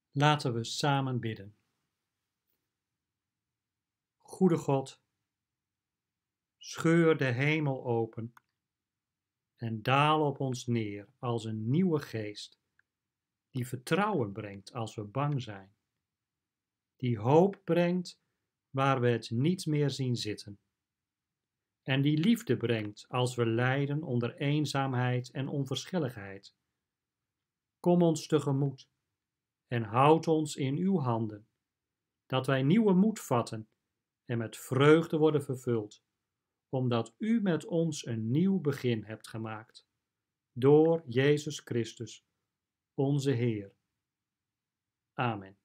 Laten we samen bidden. Goede God, scheur de hemel open en daal op ons neer als een nieuwe geest, die vertrouwen brengt als we bang zijn, die hoop brengt waar we het niet meer zien zitten, en die liefde brengt als we lijden onder eenzaamheid en onverschilligheid. Kom ons tegemoet en houd ons in uw handen, dat wij nieuwe moed vatten en met vreugde worden vervuld, omdat u met ons een nieuw begin hebt gemaakt, door Jezus Christus, onze Heer. Amen.